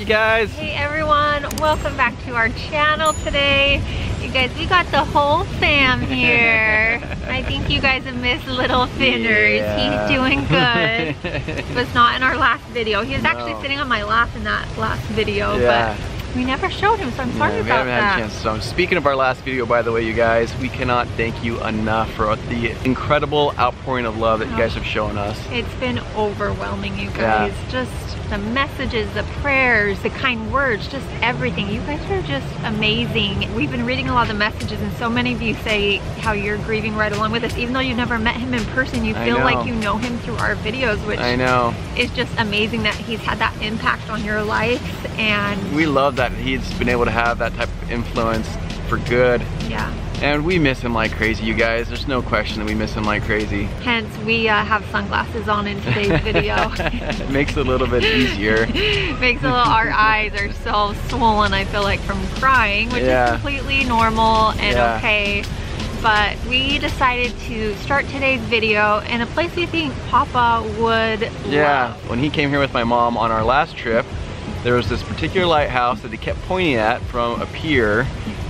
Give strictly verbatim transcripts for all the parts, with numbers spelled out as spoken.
guys. Hey everyone, welcome back to our channel today. You guys, we got the whole fam here. I think you guys have missed Little Finners. Yeah. He's doing good. He was not in our last video. He was No. actually sitting on my lap in that last video, Yeah. but we never showed him, so I'm sorry Yeah, we about haven't had that. a chance. So speaking of our last video, by the way, you guys, we cannot thank you enough for the incredible outpouring of love that you guys have shown us. It's been overwhelming, you Yeah. guys. Just the messages, the prayers, the kind words, just everything. You guys are just amazing. We've been reading a lot of the messages, and so many of you say how you're grieving right along with us. Even though you've never met him in person, you I feel know. like you know him through our videos, which I know. is just amazing that he's had that impact on your life. And We love that he's been able to have that type of influence for good. yeah, And we miss him like crazy, you guys. There's no question that we miss him like crazy. hence we uh, have sunglasses on in today's video. It makes it a little bit easier. Makes a little, our eyes are so swollen, I feel like, from crying, which Yeah. is completely normal and Yeah. okay. But we decided to start today's video in a place we think Papa would Yeah, love. when he came here with my mom on our last trip, there was this particular lighthouse that he kept pointing at from a pier,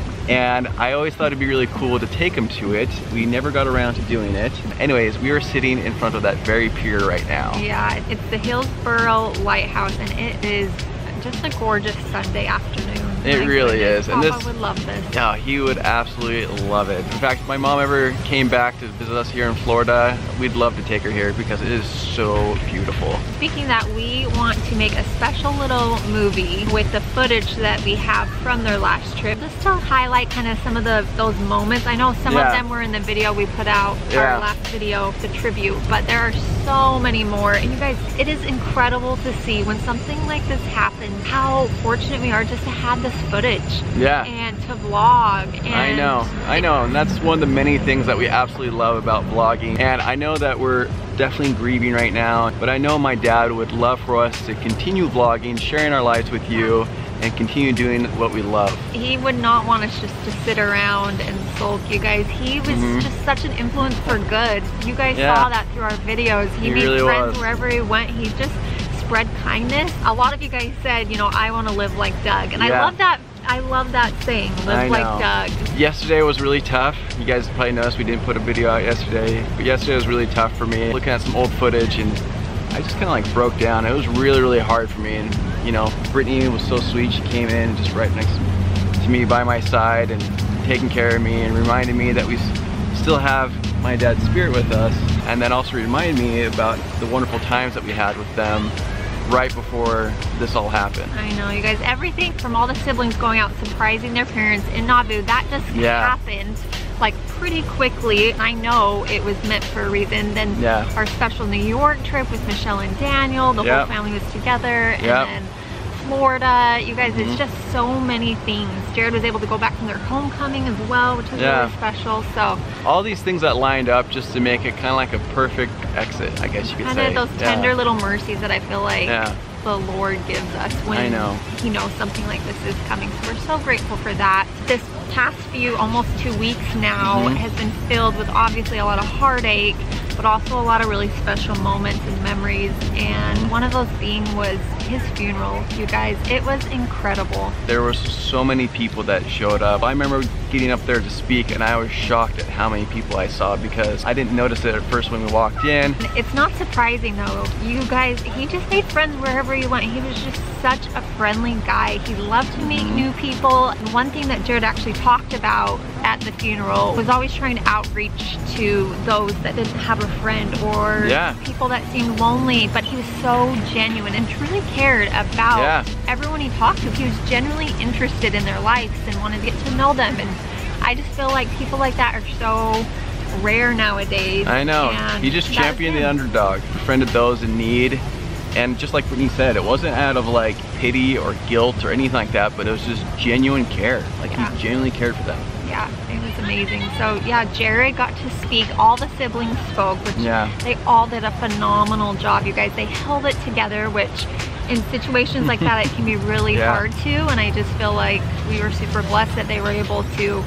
and I always thought it'd be really cool to take him to it. We never got around to doing it. Anyways, we are sitting in front of that very pier right now. Yeah, it's the Hillsboro Lighthouse, and it is just a gorgeous Sunday afternoon. It My really goodness, is, and Papa this- would love this. Yeah, he would absolutely love it. In fact, if my mom ever came back to visit us here in Florida, we'd love to take her here because it is so beautiful. Speaking of that, we want to make a special little movie with the footage that we have from their last trip, just to highlight kind of some of the those moments. I know some Yeah. of them were in the video we put out, Yeah. our last video, the tribute, but there are so many more. And you guys, it is incredible to see when something like this happens, how fortunate we are just to have this footage Yeah. and to vlog. And I know, I know, and that's one of the many things that we absolutely love about vlogging. And I know that we're definitely grieving right now, but I know my dad would love for us to continue vlogging, sharing our lives with you, and continue doing what we love. He would not want us just to sit around and sulk, you guys. He was Mhm. just such an influence for good. You guys Yeah. saw that through our videos. He, He made really friends was. wherever he went. He just spread kindness. A lot of you guys said, you know, I want to live like Doug. And I Yeah. love that. I love that saying, live I like know. Doug. Yesterday was really tough. You guys probably noticed we didn't put a video out yesterday, but yesterday was really tough for me. Looking at some old footage, and I just kind of like broke down. It was really, really hard for me. And you know, Brittany was so sweet. She came in just right next to me by my side and taking care of me and reminded me that we s- still have my dad's spirit with us. And then also reminded me about the wonderful times that we had with them right before this all happened. I know, you guys. Everything from all the siblings going out surprising their parents in Nauvoo, that just Yeah. happened like pretty quickly. I know it was meant for a reason. Then Yeah. our special New York trip with Michelle and Daniel, the Yep. whole family was together. And Yep. then Florida, you guys, Mhm. it's just so many things. Jared was able to go back from their homecoming as well, which was Yeah. really special. So All these things that lined up just to make it kind of like a perfect exit, I guess you could kind say. of those Yeah. tender little mercies that I feel like Yeah. the Lord gives us when I know. He knows something like this is coming. So we're so grateful for that. This past few, almost two weeks now, Mhm. has been filled with obviously a lot of heartache, but also a lot of really special moments and memories. And one of those being was his funeral, you guys. It was incredible. There were so many people that showed up. I remember getting up there to speak, and I was shocked at how many people I saw because I didn't notice it at first when we walked in. It's not surprising though. You guys, he just made friends wherever he went. He was just such a friendly guy. He loved to meet new people. And one thing that Jared actually talked about at the funeral was always trying to outreach to those that didn't have a friend or Yeah. people that seemed lonely, but he was so genuine and truly cared about Yeah. everyone he talked to. He was genuinely interested in their lives and wanted to get to know them. And I just feel like people like that are so rare nowadays. I know. And He just that was championed the him. underdog, befriended those in need. And just like Brittany said, it wasn't out of like pity or guilt or anything like that, but it was just genuine care. Like Yeah. he genuinely cared for them. Yeah, it was amazing. So yeah, Jared got to speak. All the siblings spoke, which Yeah. they all did a phenomenal job, you guys. They held it together, which in situations like that, it can be really Yeah. hard to. And I just feel like we were super blessed that they were able to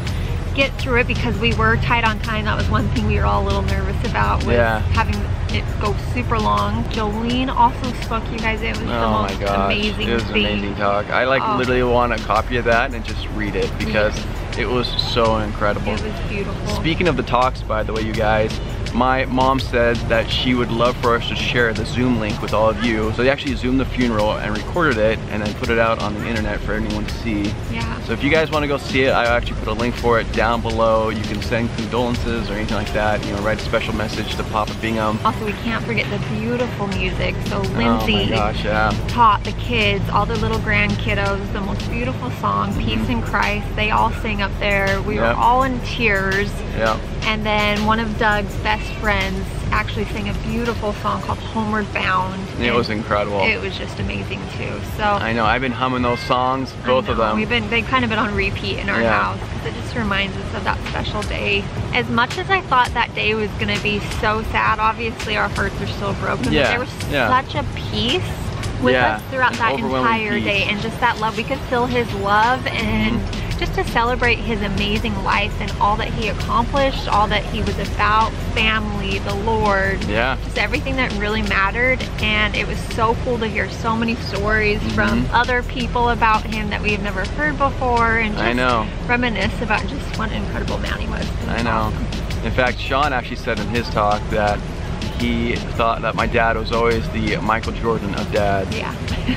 get through it because we were tight on time. That was one thing we were all a little nervous about, was yeah. having it go super long. Jolene also spoke, you guys. It was oh the most my gosh. amazing It was thing. an amazing talk. I like oh. literally want a copy of that and just read it because yes. it was so incredible. It was beautiful. Speaking of the talks, by the way, you guys, my mom said that she would love for us to share the Zoom link with all of you. So they actually Zoomed the funeral and recorded it and then put it out on the internet for anyone to see. Yeah. So if you guys want to go see it, I actually put a link for it down below. You can send condolences or anything like that. You know, write a special message to Papa Bingham. Also, we can't forget the beautiful music. So Lindsay oh my gosh, yeah. taught the kids, all the little grandkiddos, the most beautiful song, Peace mm-hmm. in Christ. They all sang up there. We yep. were all in tears. Yeah. And then one of Doug's best friends actually sang a beautiful song called Homeward Bound. It was incredible. It was just amazing too. So I know, I've been humming those songs, both of them. We've been, they've kind of been on repeat in our yeah. house because it just reminds us of that special day. As much as I thought that day was gonna be so sad, obviously our hearts are still broken, yeah. but there was yeah. such a peace with yeah. us throughout An that entire peace. day, and just that love, we could feel his love and mm-hmm. just to celebrate his amazing life and all that he accomplished, all that he was about, family, the Lord, yeah. just everything that really mattered. And it was so cool to hear so many stories mm-hmm. from other people about him that we have never heard before, and just I know. reminisce about just what an incredible man he was. was I know. awesome. In fact, Sean actually said in his talk that he thought that my dad was always the Michael Jordan of dads. Yeah.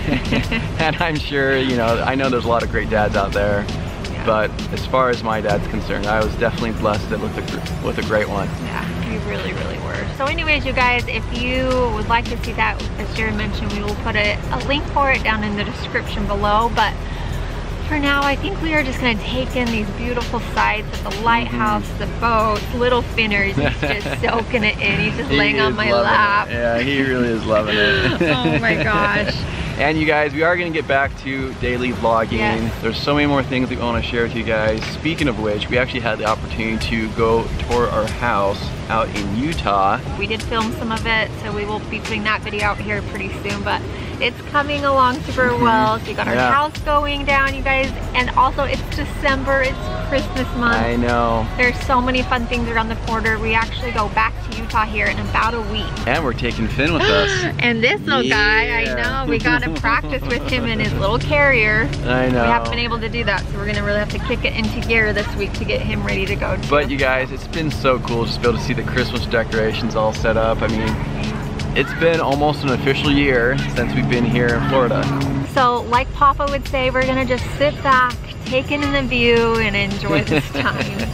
And I'm sure, you know, I know there's a lot of great dads out there. But as far as my dad's concerned, I was definitely blessed with a, with a great one. Yeah, you really, really were. So anyways, you guys, if you would like to see that, as Jared mentioned, we will put a, a link for it down in the description below. But for now, I think we are just going to take in these beautiful sights of the lighthouse, mm-hmm. the boats, little Finners. He's just soaking it in. He's just he laying on my lap. It. Yeah, he really is loving it. Oh my gosh. And you guys, we are going to get back to daily vlogging. Yes. There's so many more things we want to share with you guys. Speaking of which, we actually had the opportunity to go tour our house out in Utah. We did film some of it, so we will be putting that video out here pretty soon, but it's coming along super well. So we got our yeah. house going down, you guys, and also it's December, it's Christmas month. I know. There's so many fun things around the corner. We actually go back to Utah here in about a week. And we're taking Finn with us. And this little yeah. guy, I know, we got to practice with him in his little carrier. I know. We haven't been able to do that, so we're gonna really have to kick it into gear this week to get him ready to go. But you guys, it's been so cool just to be able to see the Christmas decorations all set up. I mean, it's been almost an official year since we've been here in Florida. So like Papa would say, we're gonna just sit back, take in the view, and enjoy this time.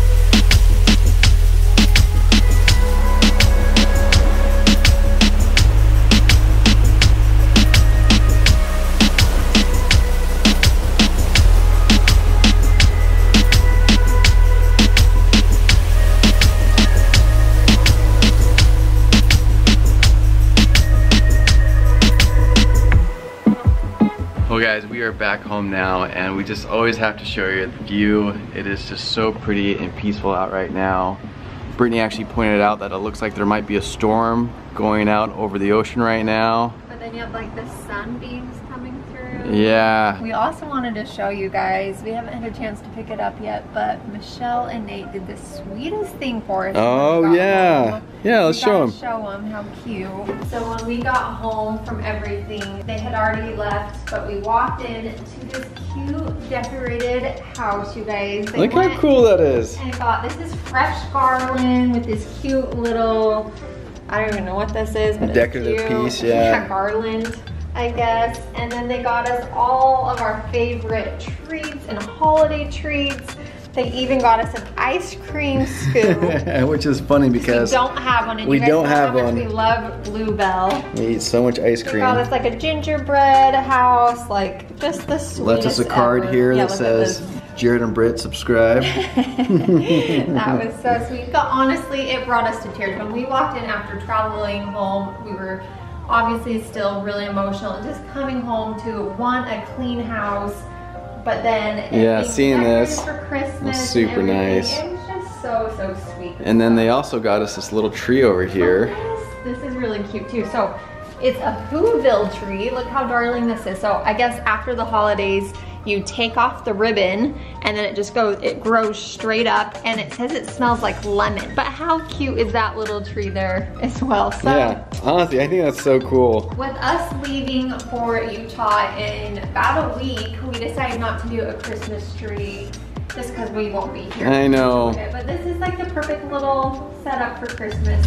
Well guys, we are back home now, and we just always have to show you the view. It is just so pretty and peaceful out right now. Brittany actually pointed out that it looks like there might be a storm going out over the ocean right now. But then you have like the sunbeams coming through. Yeah. We also wanted to show you guys, we haven't had a chance to pick it up yet, but Michelle and Nate did the sweetest thing for us. Oh yeah. Home. Yeah, let's show them. Show them how cute. So when we got home from everything, they had already left, but we walked in to this cute decorated house, you guys. They Look how cool that is. And I thought, this is fresh garland with this cute little, I don't even know what this is, but decorative it's cute. piece, yeah. Yeah, garland, I guess. And then they got us all of our favorite treats and holiday treats. They even got us an ice cream scoop. Which is funny because we don't have one. And we you guys don't know have how much one. We love Bluebell. We eat so much ice cream. They got us like a gingerbread house, like just the sweetest. Left us a card ever. here Yeah, that says Jared and Britt subscribe. That was so sweet. But honestly, it brought us to tears. When we walked in after traveling home, we were obviously still really emotional. And just coming home to, one, a clean house, but then yeah, seeing this for Christmas was super nice. It was just so, so sweet. And then they also got us this little tree over here. Oh, yes. This is really cute too. So it's a Whoville tree. Look how darling this is. So I guess after the holidays, You take off the ribbon and then it just goes, it grows straight up, and it says it smells like lemon. But how cute is that little tree there as well? So, yeah, honestly, I think that's so cool. with us leaving for Utah in about a week, we decided not to do a Christmas tree just because we won't be here. I know. Okay, but this is like the perfect little setup for Christmas.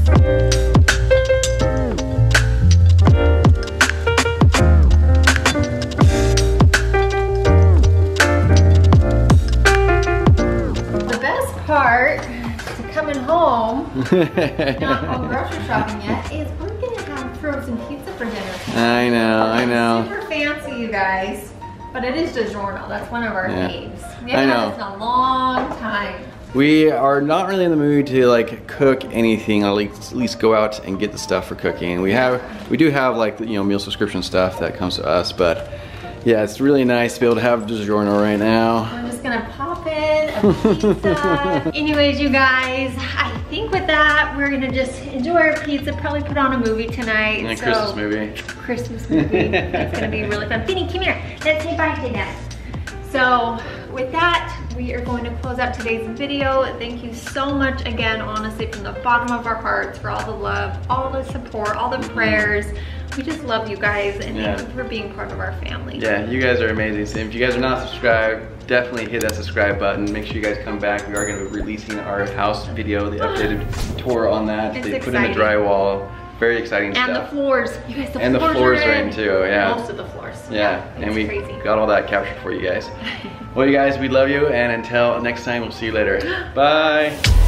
The best part to coming home, not home grocery shopping yet, is we're gonna have frozen pizza for dinner. I know, I know. Super fancy, you guys. But it is DiGiorno. That's one of our Yeah. faves. We I haven't know. had this in a long time. We are not really in the mood to like cook anything, or at least, at least go out and get the stuff for cooking. We have, we do have like, you know, meal subscription stuff that comes to us, but yeah, it's really nice to be able to have DiGiorno right now. We're just gonna pop in a pizza. Anyways, you guys, I think with that, we're gonna just enjoy our pizza, probably put on a movie tonight. And a so, Christmas movie. Christmas movie. It's gonna be really fun. Finny, come here. Let's say bye to them. So with that, we are going to close out today's video. Thank you so much again, honestly, from the bottom of our hearts, for all the love, all the support, all the prayers. We just love you guys, and Yeah. thank you for being part of our family. Yeah, you guys are amazing. So if you guys are not subscribed, definitely hit that subscribe button. Make sure you guys come back. We are going to be releasing our house video, the updated tour on that. It's they put in the exciting. drywall. Very exciting And stuff. the floors. You guys, the And the floors, floors are are in too, yeah. Most of the floors. Yeah, it's and we crazy. got all that captured for you guys. Well, you guys, we love you, and until next time, we'll see you later. Bye.